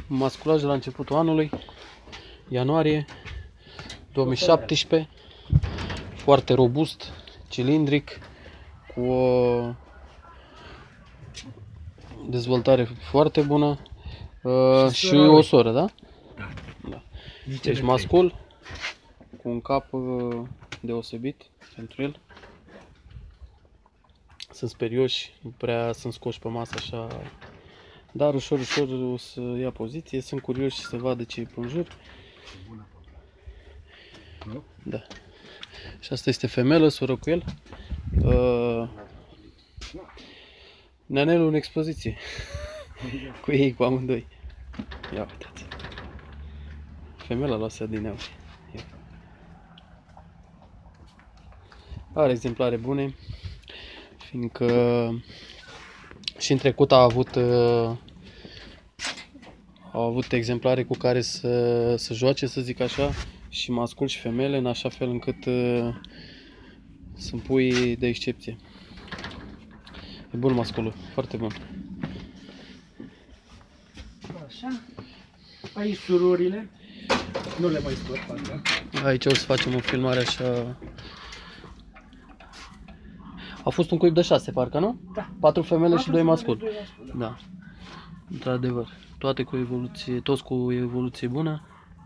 Masculaj de la începutul anului, ianuarie 2017, foarte robust, cilindric, cu o dezvoltare foarte bună și o soră, da? Da. Deci mascul cu un cap deosebit pentru el. Sunt sperioși, nu prea sunt scoși pe masă așa, dar ușor, ușor o să ia poziție. Sunt curioși să vadă ce e pe jur. Da. Și asta este femelă, soră cu el. Neanelul în expoziție. Cu ei, cu amândoi. Ia uitați. Femela lasă din ea. Are exemplare bune, fiindcă și în trecut a avut exemplare cu care să joace, să zic așa, și mascul și femele, în așa fel încât sunt pui de excepție. E bun masculul, foarte bun. Așa. Aici surorile, nu le mai scot, parcă. Aici o să facem o filmare așa. A fost un cuib de 6, parcă, nu? Da. 4 femele și 2 masculi. Da. Da. Într-adevăr. Toate cu evoluție, toți cu evoluție bună.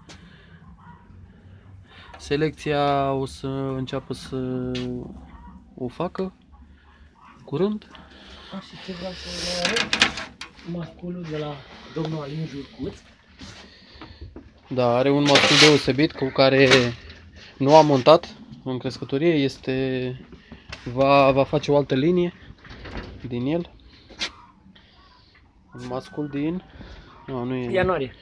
Selecția o să înceapă să o facă curând. Și ce vreau să vă arăt, masculul de la domnul Alin Jurcuț. Da, are un mascul deosebit cu care nu a montat în crescătorie, va face o altă linie din el. Un mascul din Ianuarie.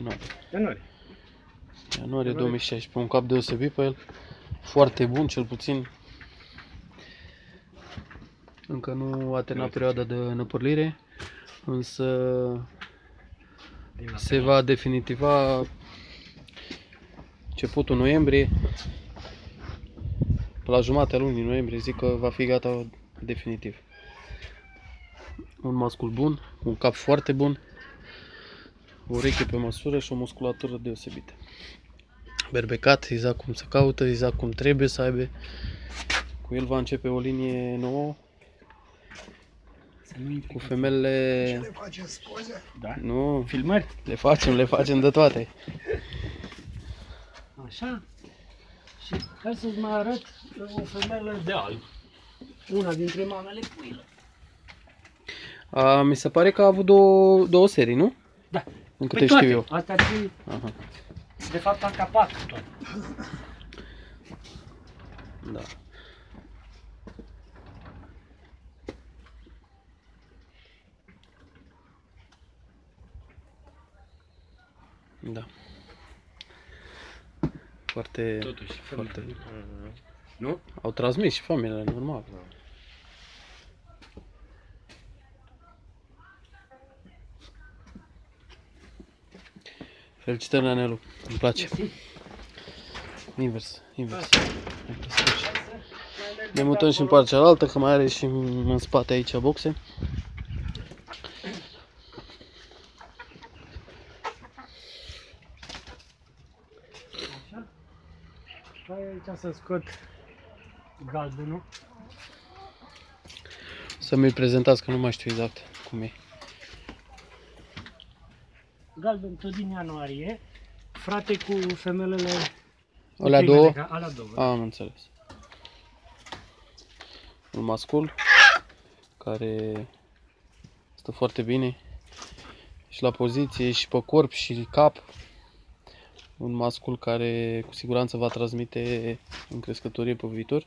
Ianuarie 2016, un cap deosebit pe el, foarte bun, cel puțin încă nu a terminat perioada de năpârlire, însă se va definitiva începutul noiembrie, la jumatea lunii noiembrie, zic că va fi gata definitiv. Un mascul bun, un cap foarte bun, o ureche pe măsură și o musculatură deosebită. Berbecat, exact cum se caută, exact cum trebuie să aibă. Cu el va începe o linie nouă. Cu femelele... Ce le faceți poze? Da. Nu, Filmări? le facem de toate. Așa. Și hai să-ți mai arăt o femelă de alb. Una dintre mamele puilor. Mi se pare că a avut două serii, nu? Da. În câte știu eu. Astea ar fi, de fapt, am capat tot. Da. Da. Foarte... Totuși, foarte... Nu? Au transmis și familiile, normal. Felicitări, Neanelu. Îmi place. Invers. Ne mutăm și în partea cealaltă, că mai are și în spate aici boxe. Hai aici să scot galbenul. Să mi-l prezentați, că nu mai știu exact cum e. Galben tot din ianuarie, frate cu femelele. Alea două? Alea două. Am înțeles. Un mascul care stă foarte bine și la poziție, și pe corp, și cap. Un mascul care cu siguranță va transmite în crescătorie pe viitor.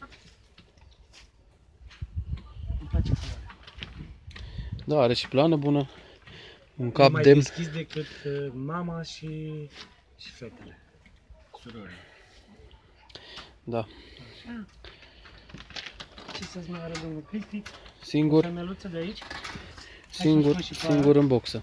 Îmi place culoarea. Da, are și plană bună. Un Nu cap mai demn. deschis decât mama și fetele. Surorile. Da. Așa. Ce să-ți mai arăt, domnul Cristi? Singur, Femeluță de aici. singur în boxă.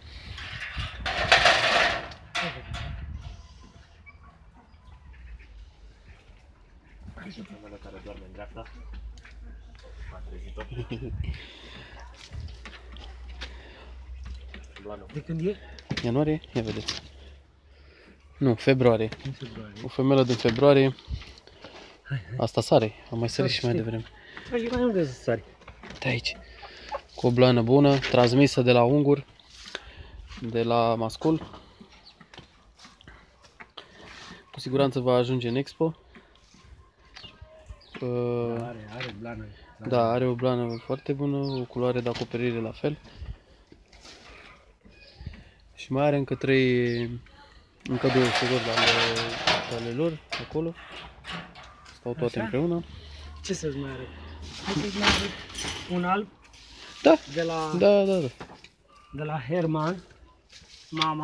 Și femeile care doarme în dreapta. M-am trezit-o. De când e? Ianuarie? Ia vedeți. Nu, februarie. În februarie. O femelă din februarie. Asta sare, am mai sărit și mai devreme. Hai, mai unde să sari? De aici. Cu o blană bună, transmisă de la ungur, de la mascul. Cu siguranță va ajunge în expo. Are blană. Da, are o blană foarte bună, o culoare de acoperire la fel. Și mai are încă încă 2 surori ale lor acolo. Stau toate Așa? împreună. Ce să-ți mai arăt? Hai să-ți mai arăt un alb Da, de la, da. de la Herman, mama.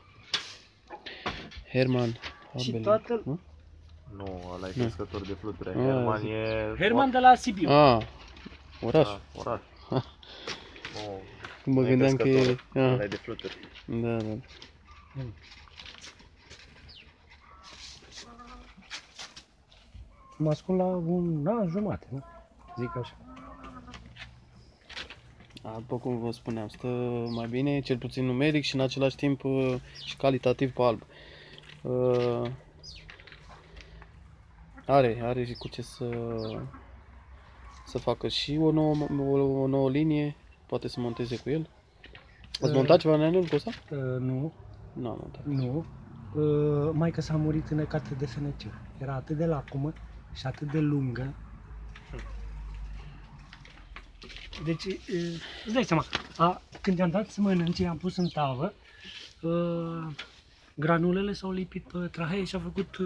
Herman. Și ambele, toată- nu? Nu, ăla e crescător de fluturi. Ah, Herman zic. e... Herman de la Sibiu. Oraș. Da, oraș. Ha. Nu, Mă nu e gândeam că e... crescător, ăla e de fluturi. Da. Mascul la un an jumate, nu? Zic așa. După cum vă spuneam, stă mai bine, cel puțin numeric și în același timp și calitativ pe alb. Are și cu ce să facă și o nouă linie, poate să monteze cu el. Ați montat ceva în anul cu ăsta? Nu, Nu am montat. nu. Maica s-a murit înnecată de FNC. Era atât de lacumă și atât de lungă. Deci, îți dai seama, când i-am dat să mănânce, i-am pus în tavă, granulele s-au lipit pe traheie și a făcut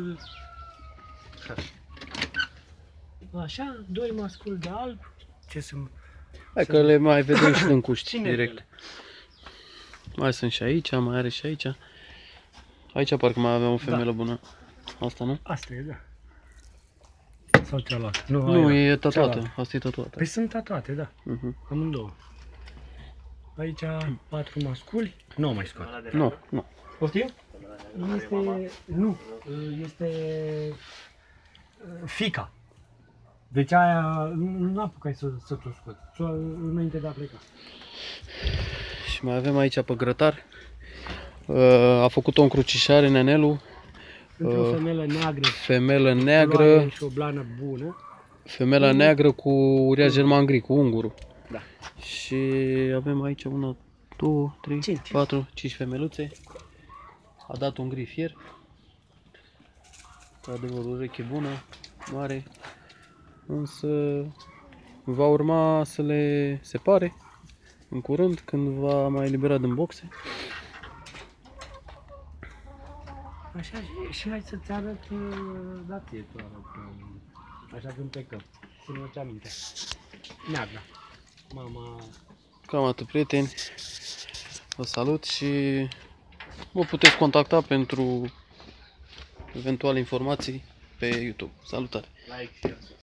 așa, 2 masculi de alb. Ce să Hai că le mai vedem și în cuști, Cine direct. ele? Mai sunt și aici, mai are și aici. Aici parcă mai avea o femelă bună. Asta, nu? Asta e, da. Sau cealaltă? Nu, aia. e tatuată. Cealaltă. Asta e tatuată. Păi sunt tatuate, da. Amândouă. Aici 4 masculi. Nu mai scot. Ăla de Nu, nu. Poftim? Este... Nu. Este... Fica. Deci aia... Nu apucai să ți-o scot. Înainte de a pleca. Și mai avem aici pe grătar. A făcut o încrucișare nenelu. Între o femelă neagră, Femelă neagră. culoare și o blană bună. Femela neagră cu uriaș german gri, cu ungurul. Da. Și avem aici 1, 2, 3, Cinci. 4, 5 femeluțe. A dat un gri fier. Într-adevăr, o ureche bună, mare. Însă va urma să le separe în curând, când va mai elibera din boxe. Așa și hai să-ți arăt, da, ție tu arăt, așa când plecăm. Ține-o aminte. Neagră. Mama... Cam atât, prieteni. Vă salut și vă puteți contacta pentru eventuale informații pe YouTube. Salutare! like și